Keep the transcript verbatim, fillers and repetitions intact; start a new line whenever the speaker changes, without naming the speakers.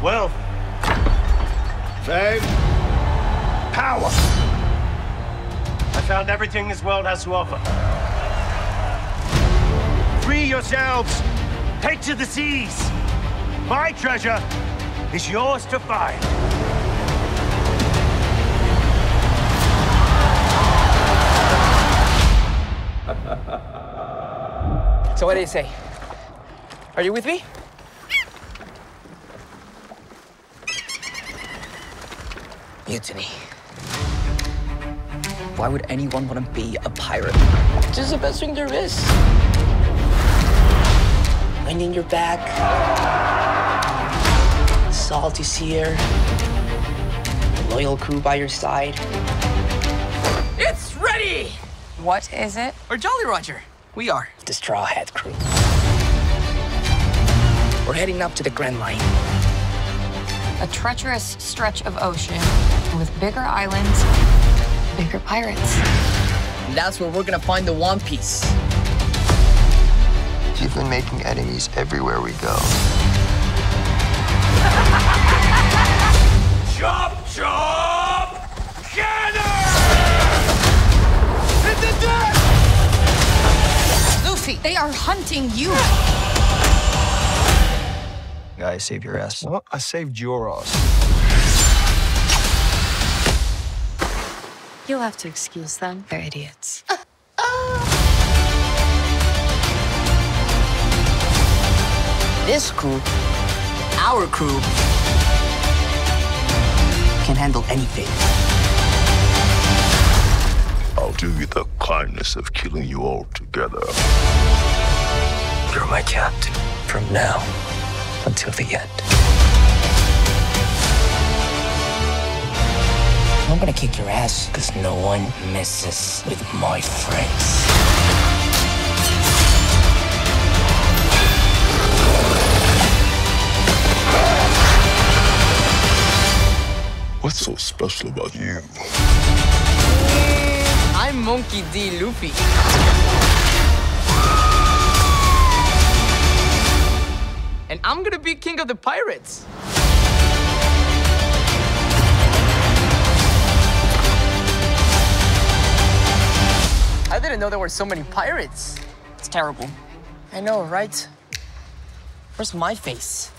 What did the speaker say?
Wealth.
Fame. Power.
I found everything this world has to offer. Free yourselves. Take to the seas. My treasure is yours to find.
So what do you say? Are you with me? Mutiny. Why would anyone want to be a pirate? This is the best thing there is. Wind in your back. Salty seer. Loyal crew by your side. It's ready!
What is it?
Or Jolly Roger. We are the Straw Hat Crew. We're heading up to the Grand Line.
A treacherous stretch of ocean with bigger islands, bigger pirates.
And that's where we're gonna find the One Piece.
You've been making enemies everywhere we go.
Chop, chop! Cannon! In the dirt!
Luffy, they are hunting you.
Guys, save your ass.
What? I saved your ass.
You'll have to excuse them. They're idiots.
This crew, our crew, can handle anything.
I'll do you the kindness of killing you all together.
You're my captain from now until the end.
I'm gonna kick your ass because no one messes with my friends.
What's so special about you?
I'm Monkey D. Luffy. And I'm gonna be king of the pirates. I didn't know there were so many pirates. It's terrible. I know, right? Where's my face?